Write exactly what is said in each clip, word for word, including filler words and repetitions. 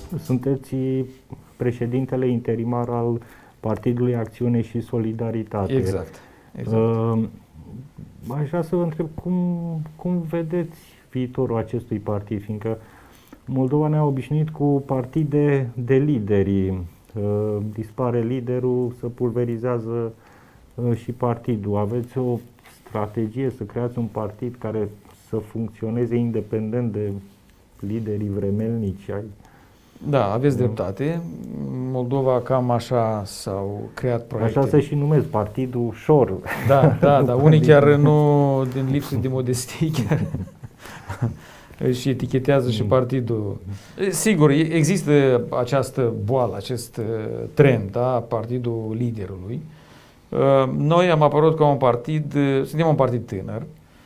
sunteți președintele interimar al Partidului Acțiune și Solidaritate. Exact. exact. Uh, aș vrea să vă întreb cum, cum vedeți viitorul acestui partid, fiindcă Moldova ne-a obișnuit cu partide de lideri. Uh, dispare liderul, se pulverizează uh, și partidul. Aveți o strategie să creați un partid care să funcționeze independent de liderii vremelnici ai? Da, aveți dreptate. Moldova cam așa s-au creat proiecte. Așa se și numesc, Partidul Șor. Da, da, da. Unii chiar nu, din lipsă de modestie, chiar și etichetează și partidul. Sigur, există această boală, acest trend, da, partidul liderului. Noi am apărut ca un partid, suntem un partid tânăr.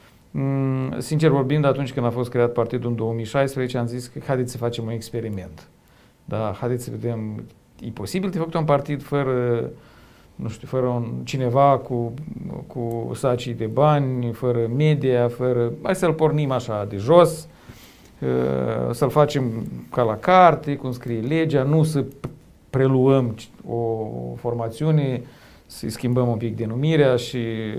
Sincer vorbind, atunci când a fost creat partidul în două mii șaisprezece, am zis că haideți să facem un experiment. Da, haideți să vedem, e posibil de făcut un partid fără, nu știu, fără un, cineva cu, cu sacii de bani, fără media, fără... Hai să-l pornim așa de jos, să-l facem ca la carte, cum scrie legea, nu să preluăm o formațiune, să-i schimbăm un pic denumirea și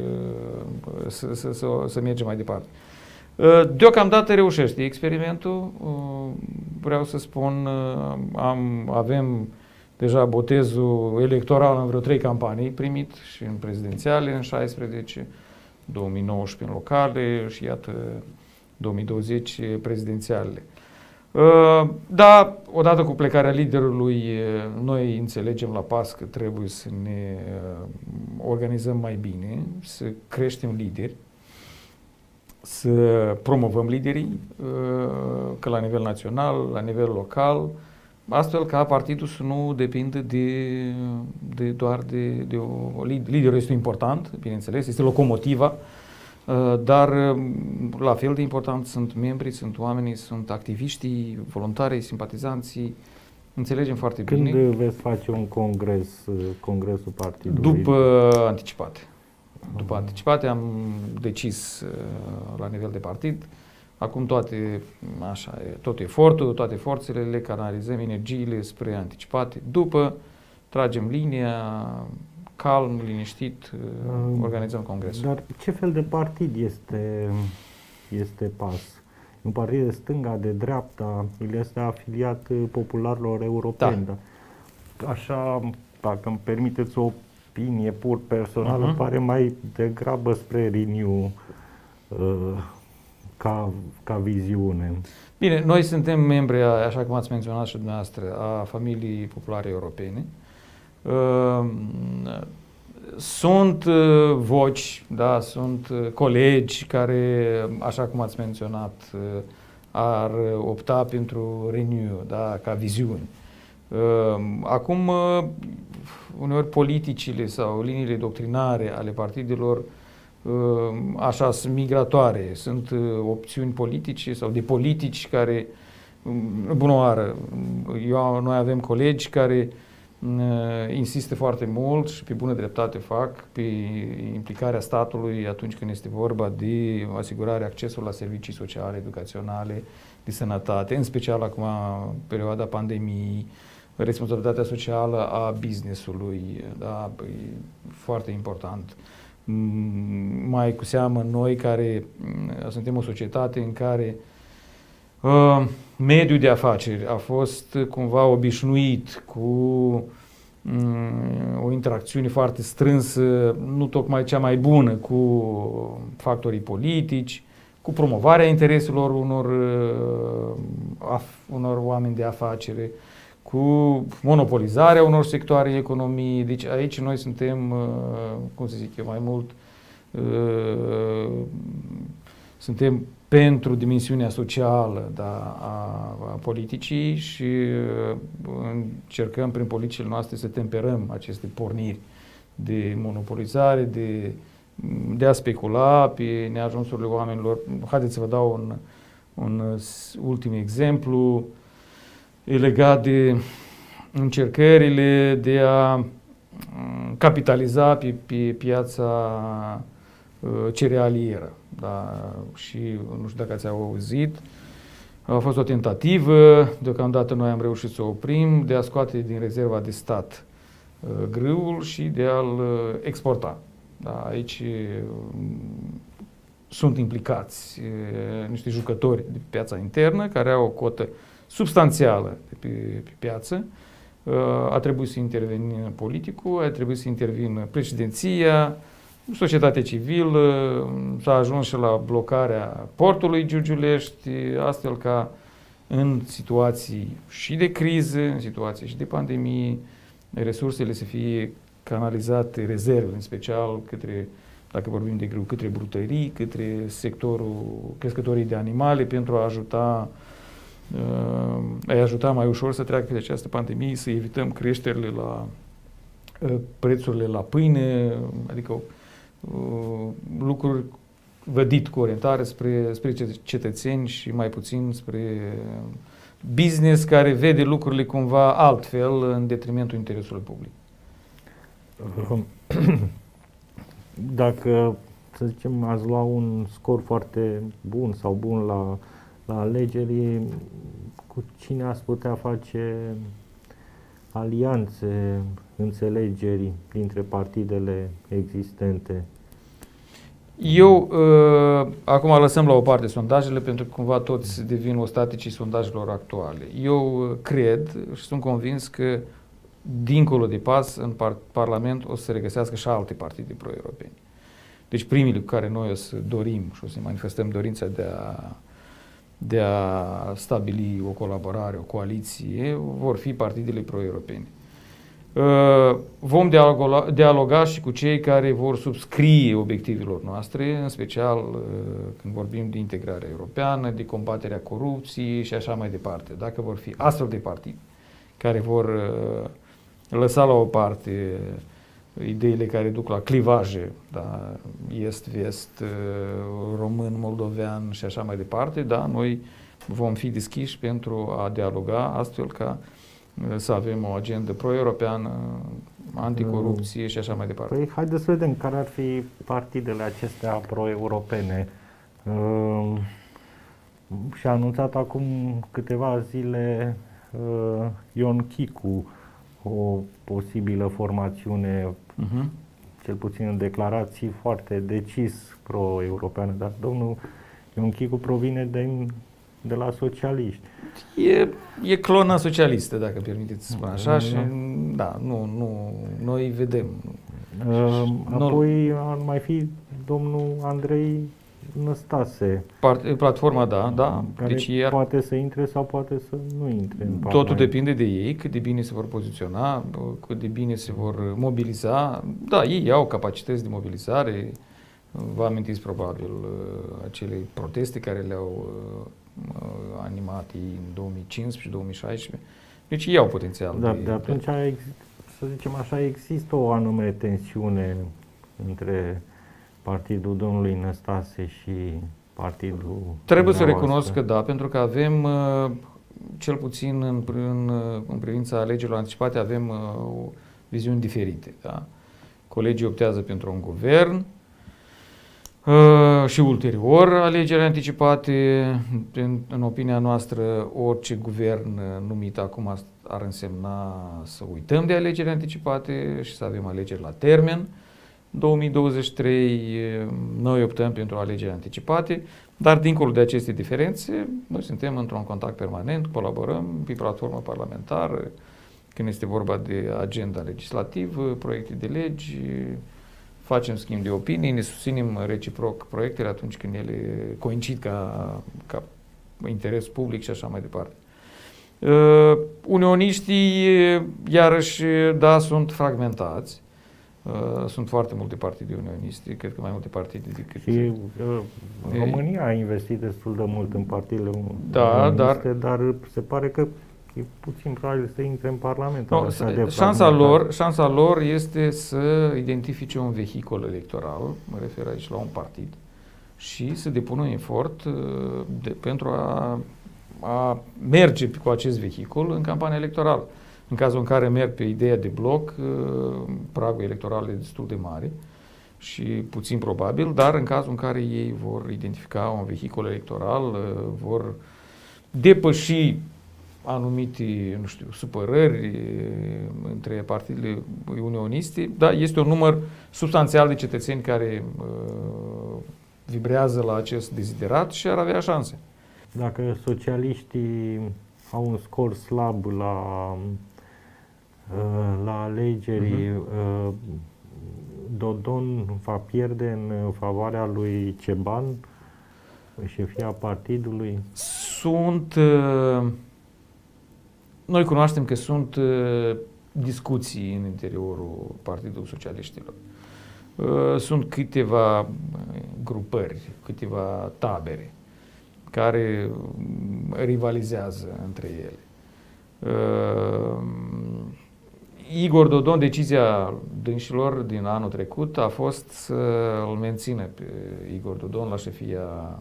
să, să, să, să mergem mai departe. Deocamdată reușește experimentul, vreau să spun, am, avem deja botezul electoral în vreo trei campanii primit și în prezidențiale în șaisprezece, două mii nouăsprezece în locale și iată două mii douăzeci prezidențialele. Da, odată cu plecarea liderului, noi înțelegem la pas că trebuie să ne organizăm mai bine, să creștem lideri, să promovăm liderii, că la nivel național, la nivel local, astfel ca partidul să nu depindă de, de doar de, de o... Liderul este important, bineînțeles, este locomotiva, dar la fel de important sunt membrii, sunt oamenii, sunt activiștii, voluntarii, simpatizanții. Înțelegem foarte Când bine. Când veți face un congres, congresul partidului? După anticipate. După anticipate am decis la nivel de partid. Acum toate, așa, tot efortul, toate forțele le canalizăm, energiile spre anticipate. După tragem linia, calm, liniștit, organizăm congresul. Dar ce fel de partid este, este P A S? Un partid de stânga, de dreapta, el este afiliat popularilor europeni. Da. Da? Așa, dacă îmi permiteți o opinie pur personală, uh-huh. pare mai degrabă spre Renew uh, ca, ca viziune. Bine, noi suntem membri, așa cum ați menționat și dumneavoastră, a familiei populare europene. Uh, Sunt uh, voci, da, sunt uh, colegi care, așa cum ați menționat, uh, ar opta pentru Renew, da, ca viziuni. Uh, acum, uh, uneori politicile sau liniile doctrinare ale partidelor uh, așa sunt migratoare, sunt uh, opțiuni politice sau de politici care, uh, bună oară, eu, noi avem colegi care insistă foarte mult și pe bună dreptate fac pe implicarea statului atunci când este vorba de asigurarea accesului la servicii sociale, educaționale, de sănătate, în special acum perioada pandemiei, responsabilitatea socială a business-ului, da, e foarte important. Mai cu seamă noi care suntem o societate în care Uh, mediul de afaceri a fost cumva obișnuit cu um, o interacțiune foarte strânsă, nu tocmai cea mai bună, cu factorii politici, cu promovarea intereselor unor, uh, af, unor oameni de afacere, cu monopolizarea unor sectoare economiei. Deci aici noi suntem, uh, cum să zic eu, mai mult, uh, suntem pentru dimensiunea socială, da, a, a politicii și uh, încercăm prin politicile noastre să temperăm aceste porniri de monopolizare, de, de a specula pe neajunsurile oamenilor. Haideți să vă dau un, un ultim exemplu, e legat de încercările de a capitaliza pe, pe piața cerealieră. Da, și nu știu dacă ați auzit, A fost o tentativă, deocamdată noi am reușit să o oprim, de a scoate din rezerva de stat grâul și de a-l exporta. Da, aici sunt implicați niște jucători de pe piața internă care au o cotă substanțială de pe, pe piață. A trebuit să intervină politicul, a trebuit să intervină președinția, societatea civilă, s-a ajuns și la blocarea portului Giurgiulești, astfel ca în situații și de criză, în situații și de pandemie, resursele să fie canalizate, rezerve în special, către, dacă vorbim de grâu, către brutării, către sectorul crescătorii de animale, pentru a ajuta uh, a ajuta mai ușor să treacă pe această pandemie, să evităm creșterile la uh, prețurile la pâine, adică uh, lucruri vădit cu orientare spre, spre cetățeni și mai puțin spre business care vede lucrurile cumva altfel în detrimentul interesului public. Dacă, să zicem, ați lua un scor foarte bun sau bun la, la alegeri, cu cine ați putea face alianțe, înțelegeri dintre partidele existente? Eu, uh, acum lăsăm la o parte sondajele, pentru că cumva toți devin ostaticii sondajelor actuale. Eu uh, cred și sunt convins că dincolo de pas, în par Parlament o să se regăsească și alte partide pro-europene. Deci primele cu care noi o să dorim și o să manifestăm dorința de a, de a stabili o colaborare, o coaliție, vor fi partidele pro-europene. Uh, vom dialoga, dialoga și cu cei care vor subscrie obiectivelor noastre, în special uh, când vorbim de integrarea europeană, de combaterea corupției și așa mai departe. Dacă vor fi astfel de partide care vor uh, lăsa la o parte ideile care duc la clivaje, da, est-vest, uh, român, moldovean și așa mai departe, da, noi vom fi deschiși pentru a dialoga astfel ca să avem o agendă pro-europeană, anticorupție și așa mai departe. Păi, haideți să vedem care ar fi partidele acestea pro-europene. Uh, și-a anunțat acum câteva zile uh, Ion Chicu o posibilă formațiune, uh-huh. cel puțin în declarații, foarte decis pro-europeană, dar domnul Ion Chicu provine de, de la socialiști. E, e clona socialistă, dacă permiteți să spun așa, și da, nu, nu, noi vedem. Uh, apoi ar mai fi domnul Andrei Năstase. Part, platforma, da, da. Care deci iar, poate să intre sau poate să nu intre în Totul parlament. Depinde de ei, cât de bine se vor poziționa, cât de bine se vor mobiliza. Da, ei au capacități de mobilizare. Vă amintiți probabil acele proteste care le-au animat ei în două mii cincisprezece două mii șaisprezece. Deci ei au potențial. Da, de, de atunci, să zicem așa, există o anume tensiune între partidul domnului Năstase și partidul... Trebuie să recunosc că da, pentru că avem, cel puțin în, în, în privința alegerilor anticipate, avem o viziuni diferite. Da? Colegii optează pentru un guvern, Uh, și ulterior alegerile anticipate. În, în opinia noastră, orice guvern numit acum ar însemna să uităm de alegerile anticipate și să avem alegeri la termen. două mii douăzeci și trei noi optăm pentru alegeri anticipate, dar dincolo de aceste diferențe, noi suntem într-un contact permanent, colaborăm pe platformă parlamentară, când este vorba de agenda legislativă, proiecte de legi, facem schimb de opinii, ne susținem reciproc proiectele atunci când ele coincid ca, ca interes public și așa mai departe. Uh, unioniștii, iarăși, da, sunt fragmentați. Uh, sunt foarte multe partide unioniste, cred că mai multe partide decât... Și uh, România a investit destul de mult în partidele da, unioniste, dar, dar se pare că e puțin probabil să intre în Parlament. No, șansa, lor, șansa lor este să identifice un vehicul electoral, mă refer aici la un partid, și să depună un efort de, pentru a, a merge cu acest vehicul în campania electorală. În cazul în care merg pe ideea de bloc, pragul electoral e destul de mare și puțin probabil, dar în cazul în care ei vor identifica un vehicul electoral, vor depăși anumite, nu știu, supărări între partidele unioniste, dar este un număr substanțial de cetățeni care uh, vibrează la acest deziderat și ar avea șanse. Dacă socialiștii au un scor slab la, la alegeri, uh-huh. Dodon va pierde în favoarea lui Ceban, șefia partidului? Sunt... Noi cunoaștem că sunt discuții în interiorul Partidului Socialiștilor. Sunt câteva grupări, câteva tabere care rivalizează între ele. Igor Dodon, decizia dânșilor din anul trecut a fost să îl mențină pe Igor Dodon la șefia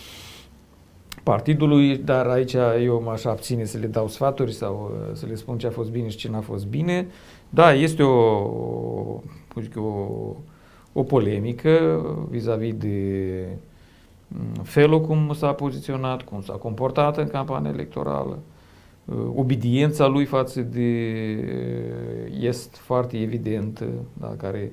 partidului, dar aici eu m-aș abține să le dau sfaturi sau să le spun ce a fost bine și ce n-a fost bine. Da, este o, cum zic eu, o, o polemică vis-a-vis de felul cum s-a poziționat, cum s-a comportat în campania electorală. Obediența lui față de est foarte evidentă, da, care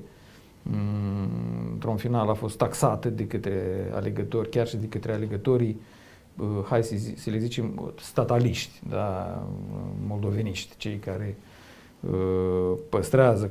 într-un final a fost taxată de către alegători, chiar și de către alegătorii, hai să, zi, să le zicem, stataliști, da, moldoveniști, cei care uh, păstrează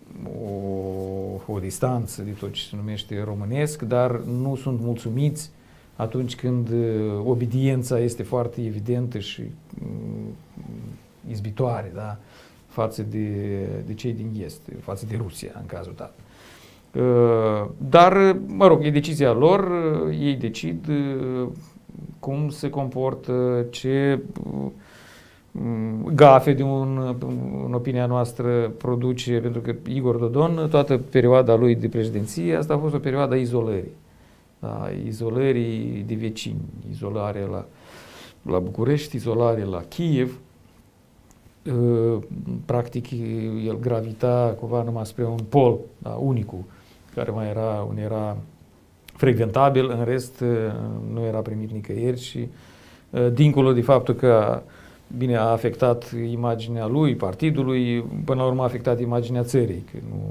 o, o distanță de tot ce se numește românesc, dar nu sunt mulțumiți atunci când obediența este foarte evidentă și uh, izbitoare, da, față de, de cei din est, față de Rusia, în cazul dat. Uh, dar, mă rog, e decizia lor, uh, ei decid uh, cum se comportă, ce uh, gafe de un, în opinia noastră produce, pentru că Igor Dodon, toată perioada lui de președinție, asta a fost o perioadă a izolării. Da, izolării de vecini, izolare la, la București, izolare la Kiev. Uh, practic, el gravita cumva numai spre un pol, da, unicul, care mai era, un era frecventabil, în rest uh, nu era primit nicăieri și uh, dincolo de faptul că bine a afectat imaginea lui, partidului, până la urmă a afectat imaginea țării, că nu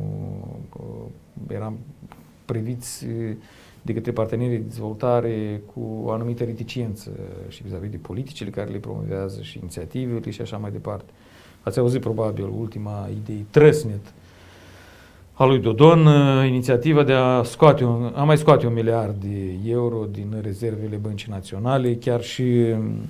uh, eram priviți de către partenerii de dezvoltare cu o anumită reticiență și vis-a-vis de politicile care le promovează și inițiativele și așa mai departe. Ați auzit probabil ultima idee trăsnet a lui Dodon, inițiativa de a scoate un, a mai scoate un miliard de euro din rezervele Băncii Naționale, chiar și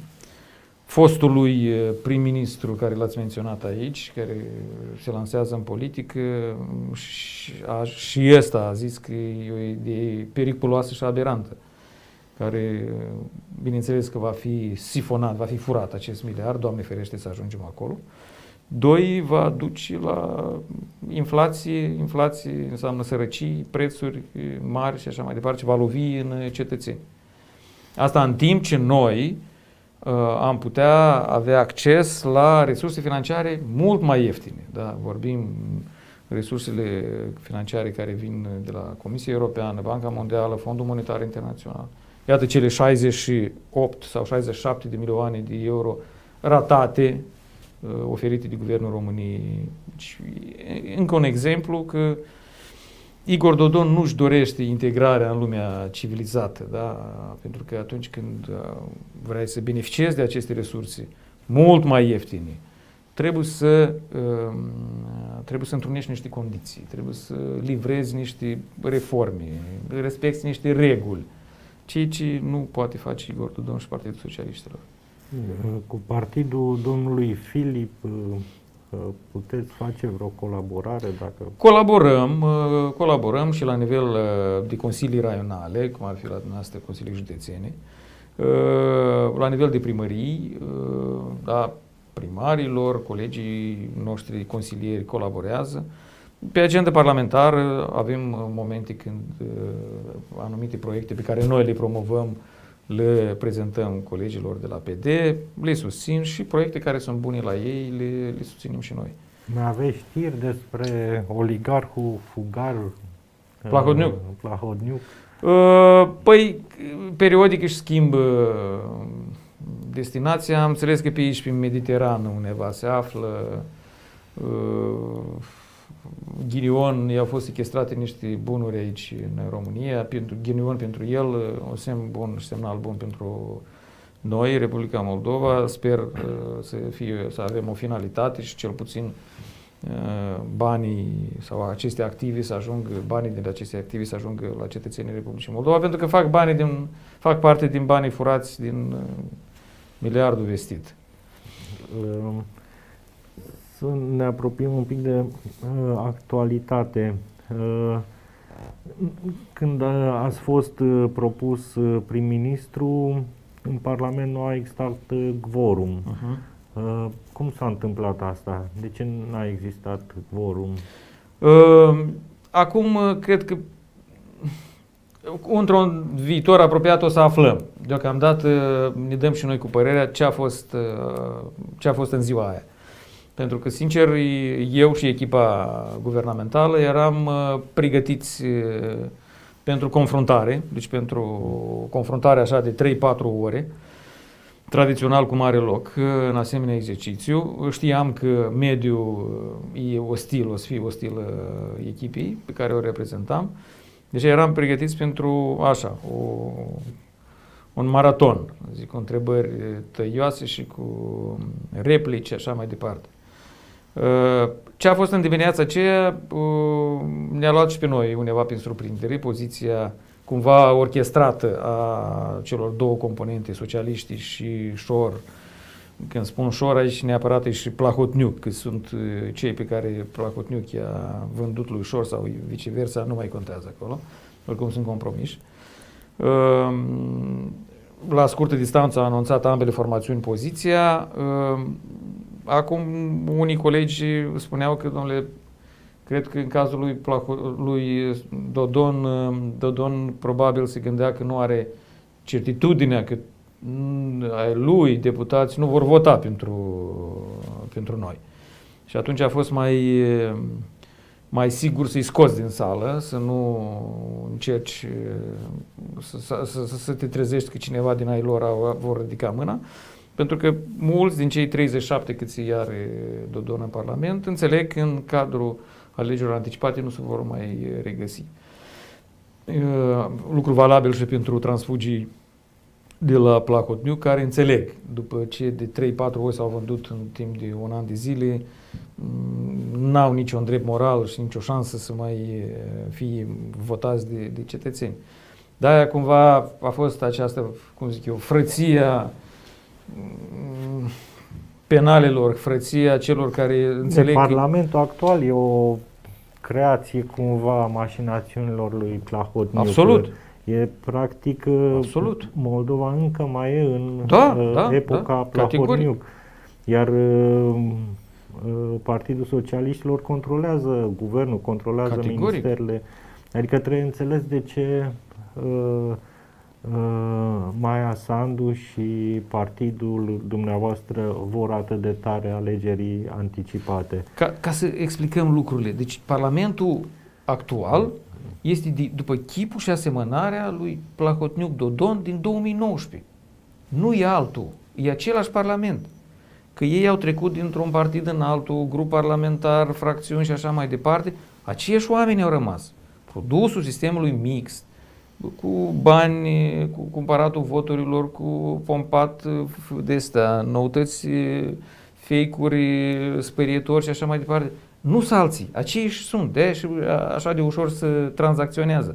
fostului prim-ministru care l-ați menționat aici, care se lansează în politică și, a, și ăsta a zis că e o idee periculoasă și aberantă, care bineînțeles că va fi sifonat, va fi furat acest miliard, Doamne ferește să ajungem acolo. Doi, va duce la inflație, inflație înseamnă sărăcii, prețuri mari și așa mai departe, ce va lovi în cetățeni. Asta în timp ce noi uh, am putea avea acces la resurse financiare mult mai ieftine. Da? Vorbim resursele financiare care vin de la Comisia Europeană, Banca Mondială, Fondul Monetar Internațional. Iată cele șaizeci și opt sau șaizeci și șapte de milioane de euro ratate, oferite de Guvernul României. Încă un exemplu că Igor Dodon nu-și dorește integrarea în lumea civilizată, da? Pentru că atunci când vrei să beneficiezi de aceste resurse mult mai ieftine, trebuie să, trebuie să întrunești niște condiții, trebuie să livrezi niște reforme, respecti niște reguli, ceea ce nu poate face Igor Dodon și Partidul Socialiștilor. Cu partidul domnului Filip puteți face vreo colaborare? Dacă... Colaborăm, colaborăm și la nivel de consilii raionale, cum ar fi la dumneavoastră consilii județene, la nivel de primării, da, primarilor, colegii noștri consilieri colaborează. Pe agenda parlamentară avem momente când anumite proiecte pe care noi le promovăm le prezentăm colegilor de la P D, le susțin și proiecte care sunt bune la ei, le, le susținem și noi. Mai aveți știri despre oligarhul fugar Plahodniuc? Plahodniuc? Uh, păi, periodic își schimbă destinația, am înțeles că pe aici, prin Mediterană, undeva se află. Ghinion, i-au fost sechestrate niște bunuri aici în România. Pentru Ghinion, pentru el, un semn bun și semnal bun pentru noi, Republica Moldova. Sper uh, să, fie, să avem o finalitate și cel puțin uh, banii sau aceste active să ajungă, banii din aceste active să ajungă la cetățenii Republicii Moldova, pentru că fac banii din, fac parte din banii furați din uh, miliardul vestit. Um. Să ne apropiem un pic de uh, actualitate. Uh, când ați fost uh, propus uh, prim-ministru, în Parlament nu a existat uh, quorum. Uh-huh. Uh, cum s-a întâmplat asta? De ce nu a existat quorum? Uh, acum, uh, cred că într-un viitor apropiat o să aflăm. Deocamdată uh, ne dăm și noi cu părerea ce a fost, uh, ce a fost în ziua aia. Pentru că, sincer, eu și echipa guvernamentală eram uh, pregătiți uh, pentru confruntare, deci pentru confruntare așa de trei patru ore, tradițional cum are loc uh, în asemenea exercițiu. Știam că mediul uh, e ostil, o să fie ostil uh, echipei pe care o reprezentam. Deci eram pregătiți pentru așa, o, un maraton, zic, cu întrebări tăioase și cu replici și așa mai departe. Ce a fost în dimineața aceea ne-a luat și pe noi undeva prin surprindere, poziția cumva orchestrată a celor două componente, socialiștii și Șor. Când spun Șor, aici neapărat e și Plahotniuc, că sunt cei pe care Plahotniuc i-a vândut lui Șor sau viceversa, nu mai contează acolo, oricum sunt compromiși. La scurtă distanță a anunțat ambele formațiuni poziția. Acum unii colegi spuneau că, domnule, cred că în cazul lui, lui Dodon, Dodon probabil se gândea că nu are certitudinea că ai lui, deputați, nu vor vota pentru, pentru noi. Și atunci a fost mai, mai sigur să-i scoți din sală, să nu încerci să, să, să, să te trezești că cineva din ai lor vor ridica mâna. Pentru că mulți din cei treizeci și șapte câți are Dodon în Parlament înțeleg că în cadrul alegerilor anticipate nu se vor mai regăsi. Lucru valabil și pentru transfugii de la Plahotniuc, care înțeleg, după ce de trei patru ori s-au vândut în timp de un an de zile, n-au niciun drept moral și nicio șansă să mai fie votați de, de cetățeni. De-aia cumva a fost această, cum zic eu, frăția penalelor, frăția celor care înțeleg... Parlamentul actual e o creație cumva a mașinațiunilor lui Plahotniuc. Absolut. E practic Absolut. Moldova încă mai e în da, da, epoca da, Plahotniuc. Iar Partidul Socialiștilor controlează guvernul, controlează categoric. Ministerele. Adică trebuie înțeles de ce uh, uh, Maia Sandu și partidul dumneavoastră vor atât de tare alegerii anticipate. Ca, ca să explicăm lucrurile. Deci Parlamentul actual este de, după chipul și asemănarea lui Plahotniuc Dodon din două mii nouăsprezece. Nu e altul. E același Parlament. Că ei au trecut dintr-un partid în altul, grup parlamentar, fracțiuni și așa mai departe, aceiași oameni au rămas. Produsul sistemului mixt, cu bani, cu cumpăratul voturilor, cu pompat de astea, noutăți, fake-uri, spărietori și așa mai departe. Nu sunt alții, aceiași sunt, de și așa de ușor să tranzacționează.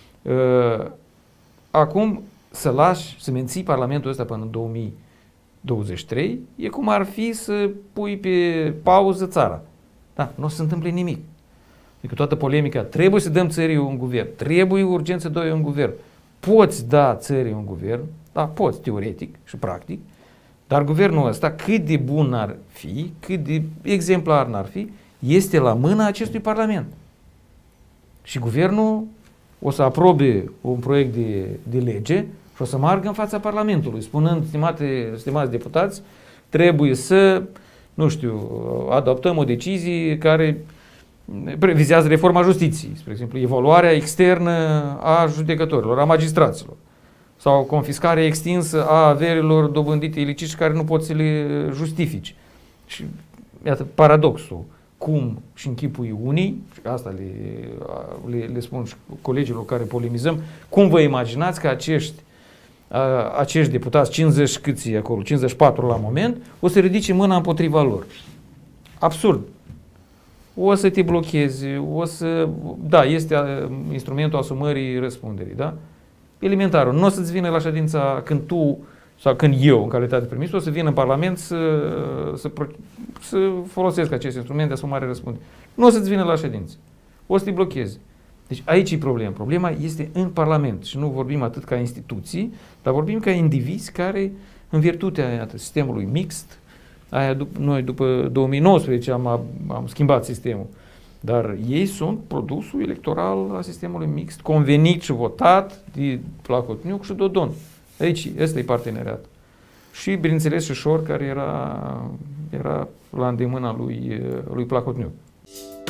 Acum să lași, să menții Parlamentul ăsta până în două mii douăzeci și trei, e cum ar fi să pui pe pauză țara. Da, nu o să se întâmple nimic. Adică toată polemica, trebuie să dăm țării un guvern, trebuie urgent să dai un guvern. Poți da țării un guvern, da, poți, teoretic și practic, dar guvernul ăsta, cât de bun ar fi, cât de exemplar n-ar fi, este la mâna acestui Parlament. Și guvernul o să aprobe un proiect de, de lege și o să meargă în fața Parlamentului, spunând, stimate, stimați deputați, trebuie să, nu știu, adoptăm o decizie care vizează reforma justiției, spre exemplu, evaluarea externă a judecătorilor, a magistraților. sau confiscare extinsă a averilor dobândite ilicit și care nu poți să le justifici. Și iată paradoxul. Cum și închipui unii, și asta le, le, le spun și colegilor care polemizăm, cum vă imaginați că acești, acești deputați, cincizeci câți acolo, cincizeci și patru la moment, o să ridice mâna împotriva lor. Absurd. O să te blochezi, o să... Da, este instrumentul asumării răspunderii, da? Elementar. Nu o să-ți vină la ședința când tu, sau când eu, în calitate de prim-ministru, o să vin în Parlament să, să, să folosesc acest instrument de asumare răspundere. Nu o să-ți vină la ședință. O să te blochezi. Deci aici e problema. Problema este în Parlament și nu vorbim atât ca instituții, dar vorbim ca indivizi care, în virtutea iată, sistemului mixt, aia dup- noi după două mii nouăsprezece am, am schimbat sistemul, dar ei sunt produsul electoral al sistemului mixt, convenit și votat de Plahotniuc și Dodon. Aici, ăsta e parteneriat. Și, bineînțeles, și Șor, care era, era la îndemâna lui, lui Plahotniuc.